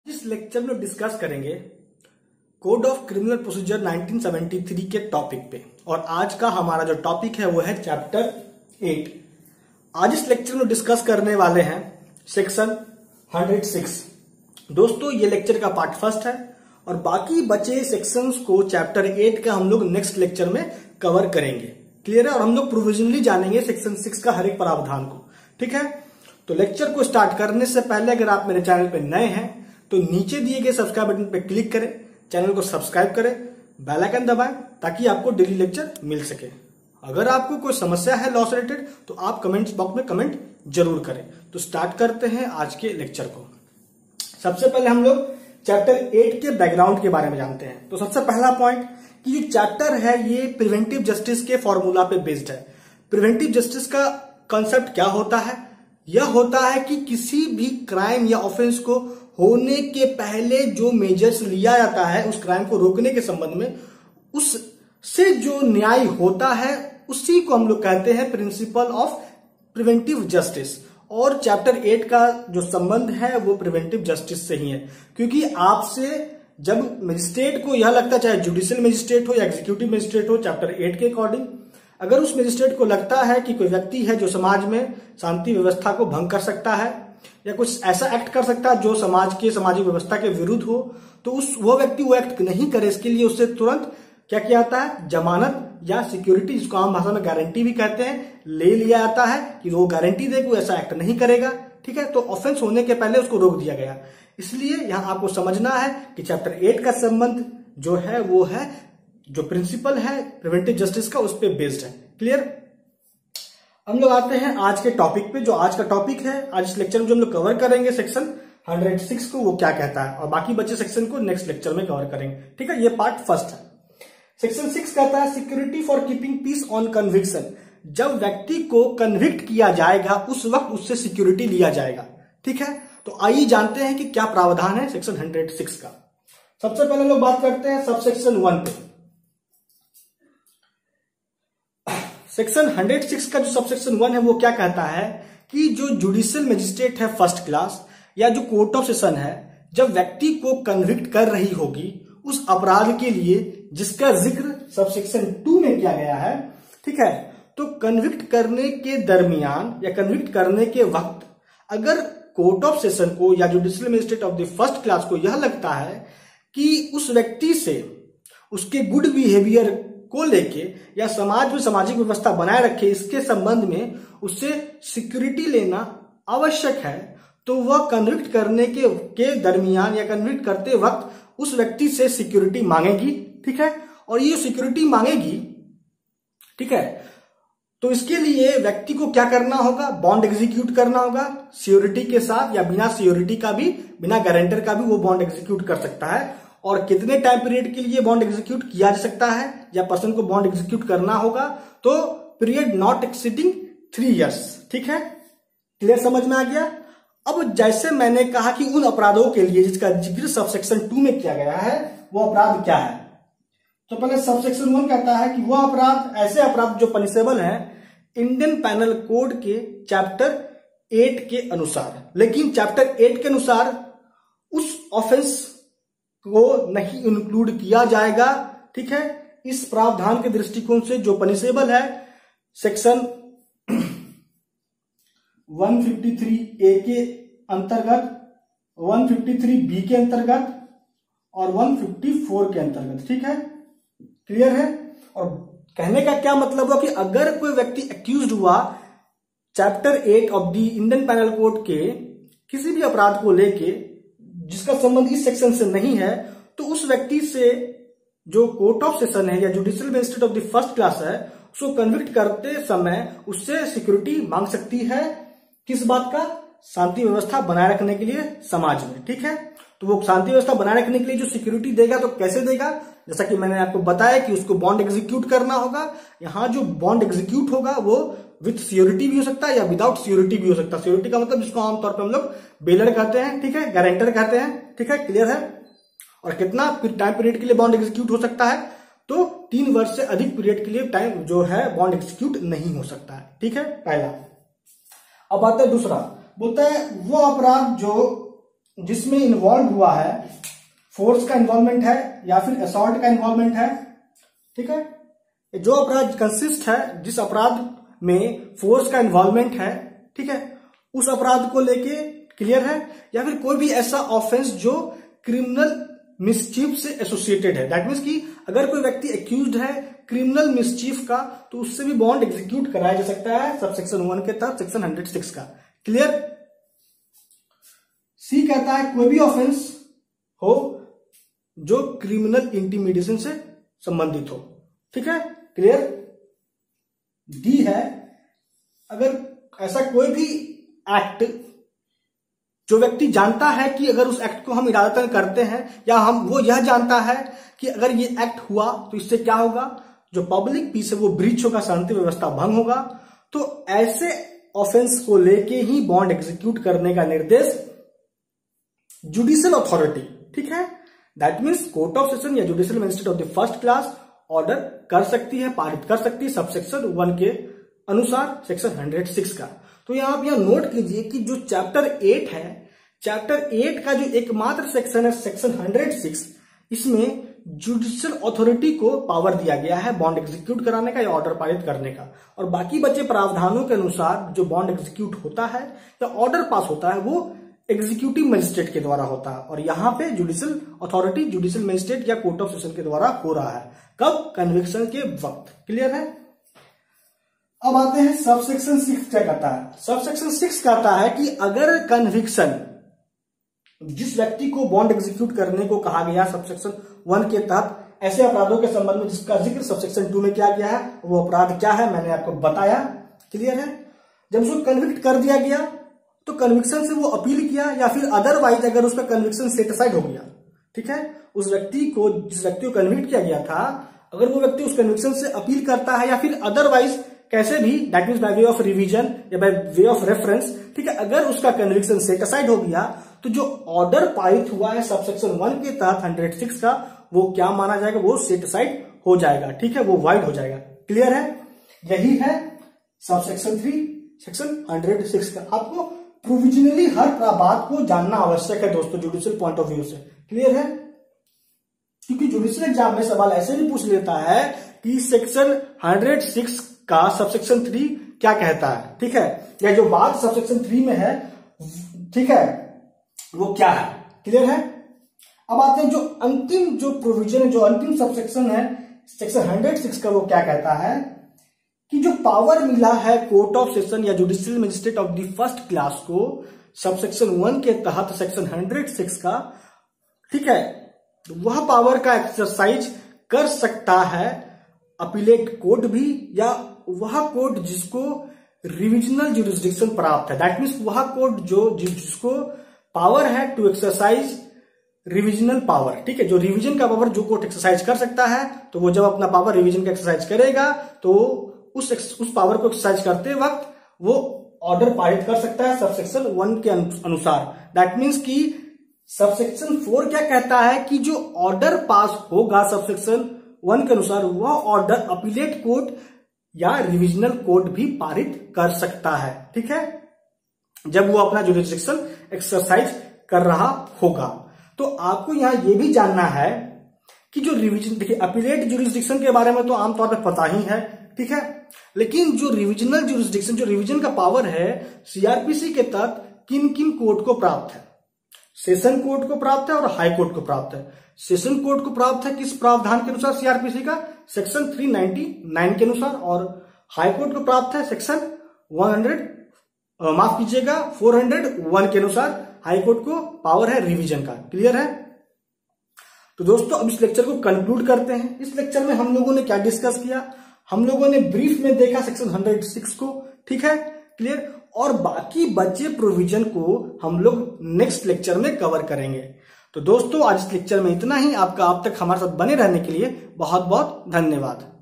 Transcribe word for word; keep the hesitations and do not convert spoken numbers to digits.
इस लेक्चर में डिस्कस करेंगे code of criminal procedure nineteen seventy three के टॉपिक पे। और आज का हमारा जो टॉपिक है वो है चैप्टर एट। आज इस लेक्चर में डिस्कस करने वाले हैं सेक्शन वन हंड्रेड सिक्स। दोस्तों ये लेक्चर का पार्ट फर्स्ट है और बाकी बचे सेक्शंस को चैप्टर एट का हम लोग नेक्स्ट लेक्चर में कवर करेंगे। क्लियर है? और हम लोग प्रोविजनली जानेंगे सेक्शन सिक्स का हर एक प्रावधान को। ठीक है, तो लेक्चर को स्टार्ट करने से पहले अगर आप मेरे चैनल पे नए हैं तो नीचे दिए गए सब्सक्राइब बटन पे क्लिक करें, चैनल को सब्सक्राइब करें, बेल आइकन दबाएं ताकि आपको डेली लेक्चर मिल सके। अगर आपको कोई समस्या है लॉ से रिलेटेड तो आप कमेंट्स बॉक्स में कमेंट जरूर करें। तो स्टार्ट करते हैं आज के लेक्चर को। सबसे पहले हम लोग चैप्टर एट के बैकग्राउंड के बारे में जानते हैं। तो सबसे पहला पॉइंट कि जो चैप्टर है ये प्रिवेंटिव जस्टिस के फॉर्मूला पे बेस्ड है। प्रिवेंटिव जस्टिस का कॉन्सेप्ट क्या होता है? यह होता है कि किसी भी क्राइम या ऑफेंस को होने के पहले जो मेजर्स लिया जाता है उस क्राइम को रोकने के संबंध में, उससे जो न्याय होता है उसी को हम लोग कहते हैं प्रिंसिपल ऑफ प्रिवेंटिव जस्टिस। और चैप्टर एट का जो संबंध है वो प्रिवेंटिव जस्टिस से ही है, क्योंकि आपसे जब मजिस्ट्रेट को यह लगता है, चाहे जुडिशियल मजिस्ट्रेट हो या एग्जीक्यूटिव मजिस्ट्रेट हो, चैप्टर एट के अकॉर्डिंग अगर उस मजिस्ट्रेट को लगता है कि कोई व्यक्ति है जो समाज में शांति व्यवस्था को भंग कर सकता है या कुछ ऐसा एक्ट कर सकता है जो समाज के सामाजिक व्यवस्था के विरुद्ध हो, तो उस वो व्यक्ति वो एक्ट नहीं करे। इसके लिए उससे तुरंत क्या किया जाता है? जमानत या सिक्योरिटी, जिसको आम भाषा में गारंटी भी कहते हैं, ले लिया जाता है कि वो गारंटी दे कि ऐसा एक्ट नहीं करेगा। ठीक है, तो ऑफेंस होने के पहले उसको रोक दिया गया। इसलिए यहां आपको समझना है कि चैप्टर एट का संबंध जो है वो है जो प्रिंसिपल है प्रिवेंटिव जस्टिस का, उस पर बेस्ड है। क्लियर? हम लोग आते हैं आज के टॉपिक पे। जो आज का टॉपिक है, आज इस लेक्चर में जो हम लोग कवर करेंगे सेक्शन वन हंड्रेड सिक्स को, वो क्या कहता है, और बाकी बचे सेक्शन को नेक्स्ट लेक्चर में कवर करेंगे। ठीक है, ये पार्ट फर्स्ट है। सेक्शन सिक्स कहता है security for keeping peace on conviction. जब व्यक्ति को कन्विक्ट किया जाएगा उस वक्त उससे सिक्योरिटी लिया जाएगा। ठीक है, तो आइए जानते हैं कि क्या प्रावधान है सेक्शन वन हंड्रेड सिक्स का। सबसे पहले लोग बात करते हैं सब सेक्शन वन पे। सेक्शन वन हंड्रेड सिक्स का जो सब सेक्शन वन है वो क्या कहता है कि जो जुडिशियल मजिस्ट्रेट है फर्स्ट क्लास या जो कोर्ट ऑफ सेशन है, जब व्यक्ति को कन्विक्ट कर रही होगी उस अपराध के लिए जिसका जिक्र सब सेक्शन टू में किया गया है, ठीक है, तो कन्विक्ट करने के दरमियान या कन्विक्ट करने के वक्त अगर कोर्ट ऑफ सेशन को या judicial magistrate of the first class को यह लगता है कि उस व्यक्ति से उसके गुड बिहेवियर को लेके या समाज में सामाजिक व्यवस्था बनाए रखे इसके संबंध में उससे सिक्योरिटी लेना आवश्यक है, तो वह कन्विक्ट करने के के दरमियान या कन्विक्ट करते वक्त उस व्यक्ति से सिक्योरिटी मांगेगी। ठीक है, और ये सिक्योरिटी मांगेगी, ठीक है, तो इसके लिए व्यक्ति को क्या करना होगा? बॉन्ड एग्जीक्यूट करना होगा सिक्योरिटी के साथ, या बिना सिक्योरिटी का भी, बिना गारंटर का भी वो बॉन्ड एग्जीक्यूट कर सकता है। और कितने टाइम पीरियड के लिए बॉन्ड एग्जीक्यूट किया जा सकता है या पर्सन को बॉन्ड एग्जीक्यूट करना होगा? तो period not exceeding three years. ठीक है, क्लियर? समझ में आ गया? अब जैसे मैंने कहा कि उन अपराधों के लिए जिसका जिक्र सब सेक्शन टू में किया गया है वो अपराध क्या है, तो पहले सब सेक्शन वन कहता है कि वो अपराध, ऐसे अपराध जो पनिशेबल है इंडियन पैनल कोड के चैप्टर एट के अनुसार। लेकिन चैप्टर एट के अनुसार उस ऑफेंस को नहीं इंक्लूड किया जाएगा। ठीक है, इस प्रावधान के दृष्टिकोण से जो पनिशेबल है section one fifty three A के अंतर्गत, वन फिफ्टी थ्री बी के अंतर्गत और वन फिफ्टी फोर के अंतर्गत। ठीक है, क्लियर है? और कहने का क्या मतलब हुआ कि अगर कोई व्यक्ति एक्यूज्ड हुआ chapter eight of the Indian penal code के किसी भी अपराध को लेके जिसका संबंध इस सेक्शन से नहीं है, तो उस व्यक्ति से जो कोर्ट ऑफ सेशन है या judicial magistrate of the first class है उसको कन्विक्ट करते समय उससे सिक्योरिटी मांग सकती है। किस बात का? शांति व्यवस्था बनाए रखने के लिए समाज में। ठीक है, तो वो शांति व्यवस्था बनाए रखने के लिए जो सिक्योरिटी देगा तो कैसे देगा? जैसा कि मैंने आपको बताया कि उसको बॉन्ड एग्जीक्यूट करना होगा। यहाँ जो बॉन्ड एग्जीक्यूट होगा वो विथ सिक्योरिटी भी हो सकता है या विदाउट सिक्योरिटी भी हो सकता है। सिक्योरिटी का मतलब जिसको आमतौर पर हम लोग बेलर कहते हैं, ठीक है, गारंटर कहते हैं। ठीक है, क्लियर है? और कितना टाइम पीरियड के लिए बॉन्ड एग्जीक्यूट हो सकता है? तो तीन वर्ष से अधिक पीरियड के लिए टाइम जो है बॉन्ड एग्जीक्यूट नहीं हो सकता है। ठीक है, पहला। अब आता है दूसरा, बोलता है वो अपराध जो जिसमें इन्वॉल्व हुआ है, फोर्स का इन्वॉल्वमेंट है या फिर असॉल्ट का इन्वॉल्वमेंट है, ठीक है, जो अपराध कंसिस्ट है, जिस अपराध में फोर्स का इन्वॉल्वमेंट है, ठीक है, उस अपराध को लेके क्लियर है, या फिर कोई भी ऐसा ऑफेंस जो क्रिमिनल मिसचीफ से एसोसिएटेड है। दैट मीन्स कि अगर कोई व्यक्ति एक्यूज्ड है क्रिमिनल मिसचीफ का तो उससे भी बॉन्ड एग्जीक्यूट कराया जा सकता है सब सेक्शन वन के तहत सेक्शन हंड्रेड सिक्स का। क्लियर। सी कहता है कोई भी ऑफेंस हो जो क्रिमिनल इंटीमिडेशन से संबंधित हो, ठीक है, क्लियर। डी है अगर ऐसा कोई भी एक्ट जो व्यक्ति जानता है कि अगर उस एक्ट को हम इरादतन करते हैं या हम वो यह जानता है कि अगर ये एक्ट हुआ तो इससे क्या होगा, जो पब्लिक पीस है वो ब्रीच होगा, शांति व्यवस्था भंग होगा, तो ऐसे ऑफेंस को लेके ही बॉन्ड एग्जीक्यूट करने का निर्देश जुडिशियल अथॉरिटी, ठीक है, that means court of session या judicial magistrate of the first class order कर सकती है, पारित कर सकती है सबसेक्शन वन के अनुसार सेक्शन हंड्रेड सिक्स का। तो यहां आप यहां नोट कीजिए कि जो चैप्टर एट है, चैप्टर एट का जो एकमात्र सेक्शन है सेक्शन हंड्रेड सिक्स, इसमें जुडिशियल अथॉरिटी को पावर दिया गया है बॉन्ड एग्जीक्यूट कराने का या ऑर्डर पारित करने का, और बाकी बचे प्रावधानों के अनुसार जो बॉन्ड एग्जीक्यूट होता है या ऑर्डर पास होता है वो एग्जीक्यूटिव मजिस्ट्रेट के द्वारा होता है, और यहां पे जुडिशियल अथॉरिटी जुडिशियल मजिस्ट्रेट या कोर्ट ऑफ सेशन के द्वारा हो रहा है। कब? कन्विक्शन के वक्त। क्लियर है। अब आते हैं सब सेक्शन सिक्स क्या कहता है। सब सेक्शन सिक्स कहता है कि अगर कन्विक्शन, जिस व्यक्ति को बॉन्ड एग्जीक्यूट करने को कहा गया सब सेक्शन वन के तहत ऐसे अपराधों के संबंध में जिसका जिक्र सब सेक्शन टू में किया गया है, वो अपराध क्या है मैंने आपको बताया। क्लियर है। जब उसको कन्विक्ट कर दिया गया तो कन्विक्शन से वो अपील किया या फिर अदरवाइज अगर उसका कन्विक्शन सेट असाइड हो गया, ठीक है, उस व्यक्ति को, जिस व्यक्ति को कन्विक्ट किया गया था, अगर वो व्यक्ति उस कन्विक्शन से अपील करता है या फिर अदरवाइज कैसे भी, that means by way of revision या बाय वे ऑफ रेफरेंस, ठीक है, अगर उसका कन्विक्शन सेट असाइड हो गया तो जो ऑर्डर पारित हुआ है सब सेक्शन वन के तहत हंड्रेड सिक्स का, वो क्या माना जाएगा, वो सेट असाइड हो जाएगा, ठीक है, वो वाइड हो जाएगा। क्लियर है। यही है subsection three section hundred six का। आपको प्रोविजनली हर बात को जानना आवश्यक है दोस्तों जुडिशियल पॉइंट ऑफ व्यू से। क्लियर है। क्योंकि जुडिशियल एग्जाम में सवाल ऐसे भी पूछ लेता है कि सेक्शन हंड्रेड सिक्स का सबसेक्शन थ्री क्या कहता है, ठीक है, या जो बात सबसेक्शन थ्री में है, ठीक है, वो क्या है। क्लियर है। अब आते हैं जो अंतिम जो प्रोविजन है, जो अंतिम सबसेक्शन है सेक्शन हंड्रेड सिक्स का, वो क्या कहता है कि जो पावर मिला है कोर्ट ऑफ सेशन या judicial magistrate of the first class को सबसेक्शन वन के तहत सेक्शन हंड्रेड सिक्स का, ठीक है, वह पावर का एक्सरसाइज कर सकता है अपीलेट कोर्ट भी, या वह कोर्ट जिसको रिविजनल जुरिस्डिक्शन प्राप्त है, दैट मीन्स वह कोर्ट जो जिसको पावर है टू एक्सरसाइज रिविजनल पावर, ठीक है, जो रिवीजन का पावर जो कोर्ट एक्सरसाइज कर सकता है, तो वो जब अपना पावर रिवीजन का एक्सरसाइज करेगा तो उस उस पावर को एक्सरसाइज करते वक्त वो ऑर्डर पारित कर सकता है सबसेक्शन वन के अनुसार। दैट मीन्स कि सबसेक्शन फोर क्या कहता है कि जो ऑर्डर पास होगा सबसेक्शन वन के अनुसार, वह ऑर्डर अपीलेट कोर्ट या रिविजनल कोर्ट भी पारित कर सकता है, ठीक है, जब वो अपना जुरिस्डिक्शन एक्सरसाइज कर रहा होगा। तो आपको यहां यह भी जानना है कि जो रिविजन, देखिए अपीलेट जुरिस्डिक्शन के बारे में तो आमतौर पर पता ही है, ठीक है, लेकिन जो रिविजनल जुरिस्डिक्शन, जो रिविजन का पावर है सीआरपीसी के तहत किन किन कोर्ट को प्राप्त है, सेशन कोर्ट को प्राप्त है और हाई कोर्ट को प्राप्त है। सेशन कोर्ट को प्राप्त है किस प्रावधान के अनुसार सीआरपीसी का, सेक्शन थ्री नाइंटी नाइन के अनुसार, और हाई कोर्ट को प्राप्त है सेक्शन हंड्रेड, माफ कीजिएगा फोर हंड्रेड वन के अनुसार। हाई कोर्ट को पावर है रिवीजन का। क्लियर है। तो दोस्तों अब इस लेक्चर को कंक्लूड करते हैं। इस लेक्चर में हम लोगों ने क्या डिस्कस किया, हम लोगों ने ब्रीफ में देखा सेक्शन हंड्रेड सिक्स को, ठीक है, क्लियर, और बाकी बचे प्रोविजन को हम लोग नेक्स्ट लेक्चर में कवर करेंगे। तो दोस्तों आज इस लेक्चर में इतना ही। आपका अब तक हमारे साथ बने रहने के लिए बहुत बहुत धन्यवाद।